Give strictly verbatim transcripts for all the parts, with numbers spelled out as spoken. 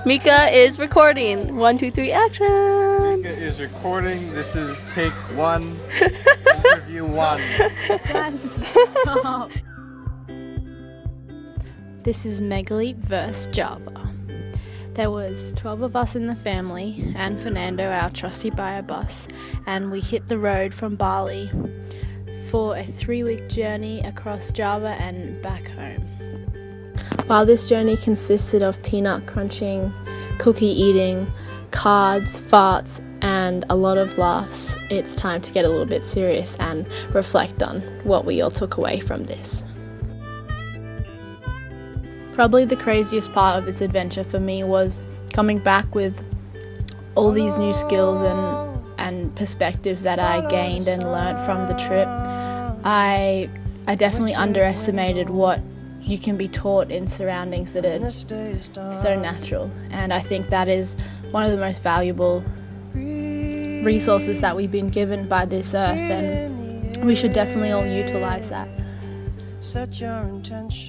Mika is recording. One, two, three, action! Mika is recording. This is take one, interview one. This is Megali versus Java. There was twelve of us in the family and Fernando, our trusty buyer bus, and we hit the road from Bali for a three-week journey across Java and back home. While this journey consisted of peanut crunching, cookie eating, cards, farts, and a lot of laughs, it's time to get a little bit serious and reflect on what we all took away from this. Probably the craziest part of this adventure for me was coming back with all these new skills and, and perspectives that I gained and learnt from the trip. I, I definitely underestimated what you can be taught in surroundings that are so natural, and I think that is one of the most valuable resources that we've been given by this earth, and we should definitely all utilize that. Set your intentions,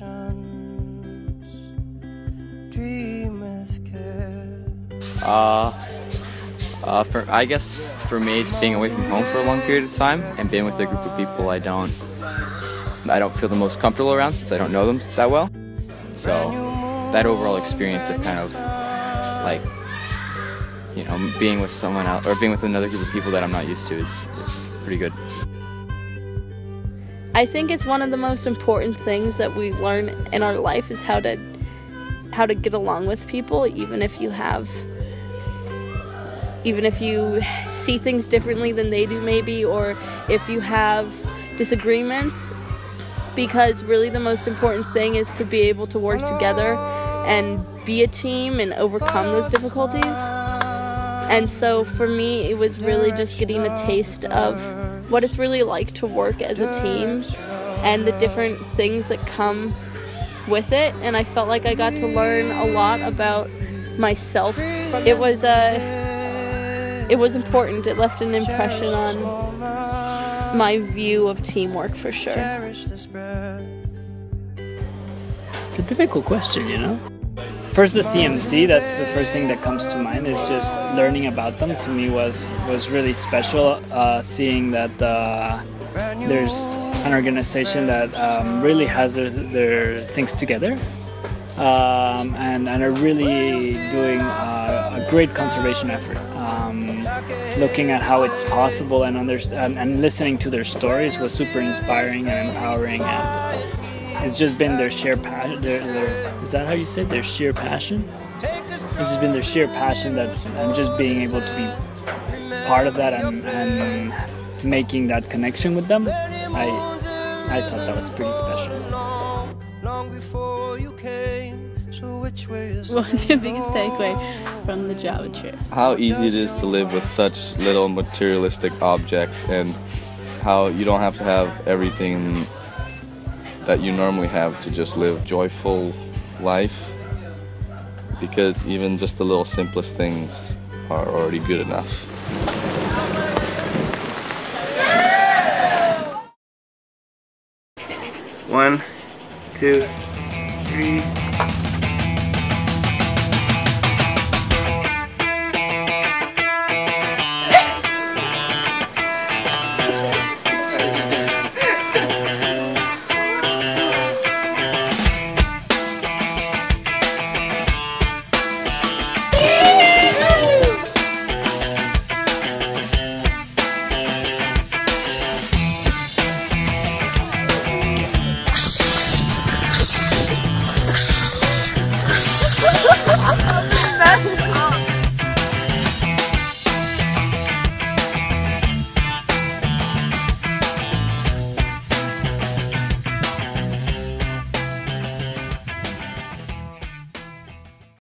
dream with care. Uh, uh, for I guess for me it's being away from home for a long period of time and being with a group of people I don't I don't feel the most comfortable around since I don't know them that well. So that overall experience of kind of like, you know, being with someone else or being with another group of people that I'm not used to is, is pretty good. I think it's one of the most important things that we learn in our life is how to how to get along with people, even if you have even if you see things differently than they do maybe, or if you have disagreements. Because really the most important thing is to be able to work together and be a team and overcome those difficulties. And so for me, it was really just getting a taste of what it's really like to work as a team and the different things that come with it. And I felt like I got to learn a lot about myself. It was, uh, it was important. It left an impression on my view of teamwork for sure. It's a difficult question, you know? First, the C M C, that's the first thing that comes to mind, is just learning about them. To me was was really special, uh, seeing that uh, there's an organization that um, really has their, their things together um, and, and are really doing uh, a great conservation effort. Um, looking at how it's possible and, under, and, and listening to their stories was super inspiring and empowering, and it's just been their sheer passion. Their, their, is that how you say it? Their sheer passion? It's just been their sheer passion that's, and just being able to be part of that and, and making that connection with them. I, I thought that was pretty special. What was your biggest takeaway from the Java trip? How easy it is to live with such little materialistic objects, and how you don't have to have everything that you normally have to just live joyful life, because even just the little simplest things are already good enough. One, two, three.